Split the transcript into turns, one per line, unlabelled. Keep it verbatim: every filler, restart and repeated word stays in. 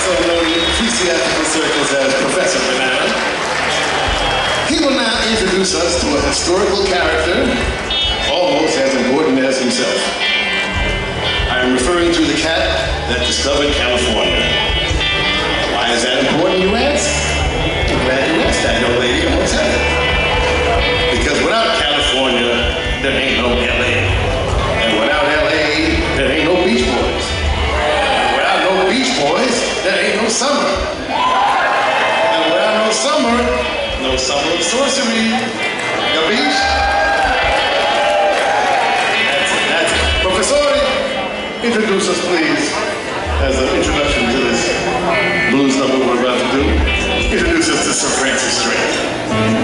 also known in ecclesiastical circles as Professor Banana. He will now introduce us to a historical character almost as important as himself. I am referring to the cat that discovered California. Why is that important, you ask? I'm glad you asked that, young lady. I'm gonna tell you. Because without California, there ain't no L A. And without L A, there ain't no Beach Boys. And without no Beach Boys, there ain't no summer. And without no summer, no summer of sorcery. The beach. That's it, that's it. Professor, introduce us, please, as an introduction to this blues number we're about to do. Introduce us to Sir Francis Drake.